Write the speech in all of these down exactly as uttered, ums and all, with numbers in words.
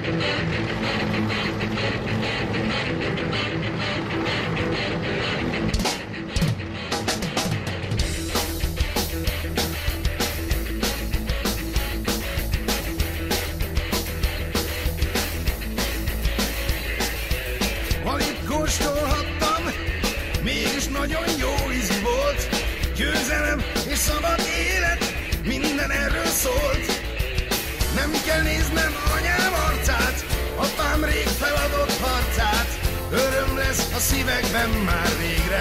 A szívekben már végre.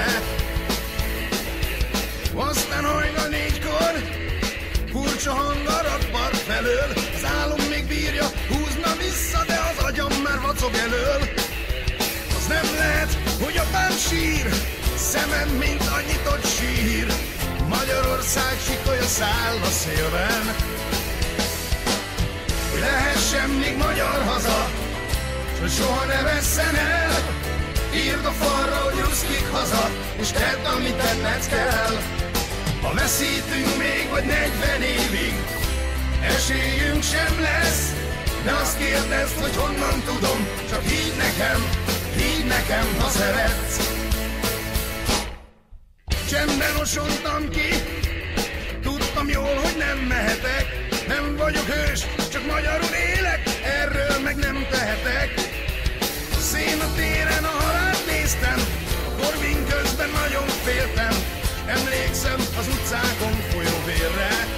Aztán hajnal négykor furcsa hang a rakpart felől. Az álom még bírja, húzna vissza, de az agyam már vacog elől. Az nem lehet, hogy apám sír, szemem mint a nyitott sír. Magyarország sikolya száll a szélben. Hogy lehessen még magyar haza, s hogy soha ne vesszen el. Írd a falra, hogy ruszkik haza, és tedd, amit tenned kell. Ha veszítünk még vagy negyven évig, esélyünk sem lesz. De azt kérdezd, hogy honnan tudom, csak hidd nekem, hidd nekem, ha szeretsz. Csendben osontam ki, tudtam jól, hogy nem mehetek. Nem vagyok hős, csak magyarul élek, erről meg nem tehetek. Szén a téren a halált néztem, a korvin közben nagyon féltem. Emlékszem az utcákon folyó vérre.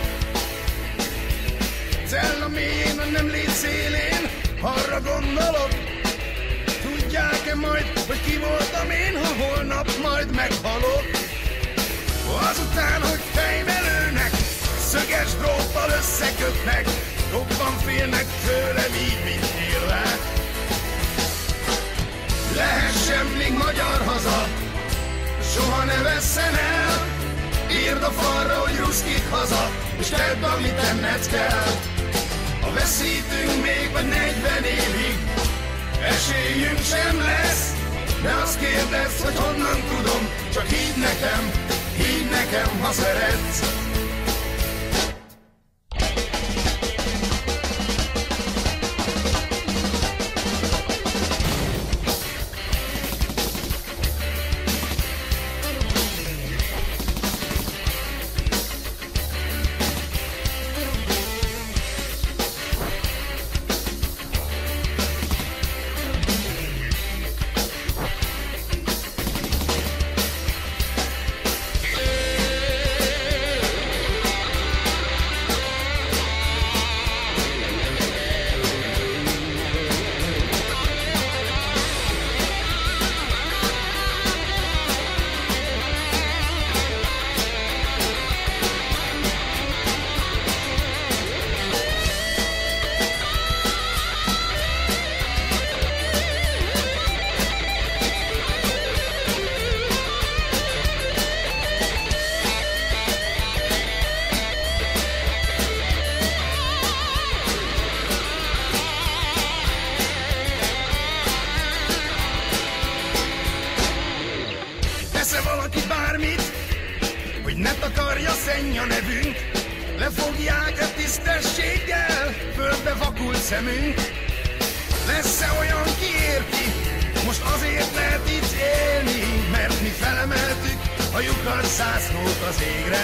Cella mélyén, a nem légy szélén, arra gondolok. Tudják-e majd, hogy ki voltam én, ha holnap majd meghalok? Azután, hogy fejbe lőnek, szöges dróttal összekötnek, jobban félnek tőlem így, mint élve. Lehessen még magyar haza, soha ne vesszen el. Írd a falra, hogy ruszkik haza, és tedd, amit tenned kell. Ha veszítünk még vagy negyven évig, esélyünk sem lesz. De azt kérdezd, hogy honnan tudom, csak hidd nekem, hidd nekem, ha szeretsz. szenny a nevünk, lefogják a tisztességgel, földbe vakult szemünk. Lesz-e olyan, ki érti, most azért lehet itt élni, mert mi felemeltük a lyukas zászlót az égre.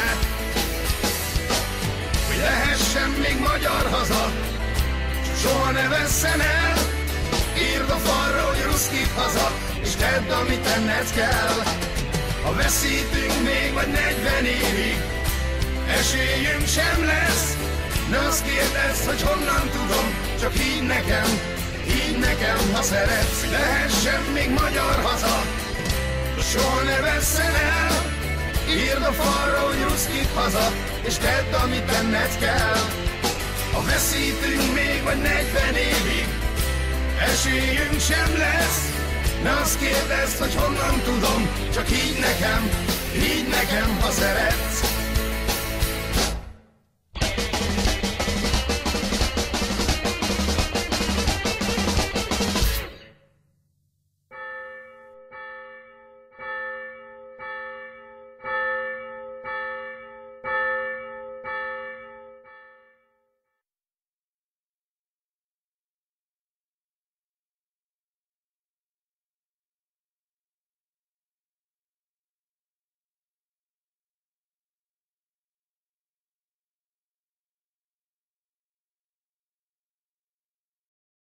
Hogy lehessen még magyar haza, soha ne vesszen el. Írd a falra, hogy ruszkít haza, és tedd, amit tenned kell. Ha veszítünk még vagy negyven évig, esélyünk sem lesz. Ne azt kérdezz, hogy honnan tudom, csak higgy nekem, higgy nekem, ha szeretsz. Lehessen még magyar haza, soha ne vesszen el. Írd a falra, hogy ruszkít haza, és tedd, amit tenned kell. Ha veszítünk még vagy negyven évig, esélyünk sem lesz. Ne azt kérdezd, hogy honnan tudom, csak higgy nekem, higgy nekem, ha szeretsz.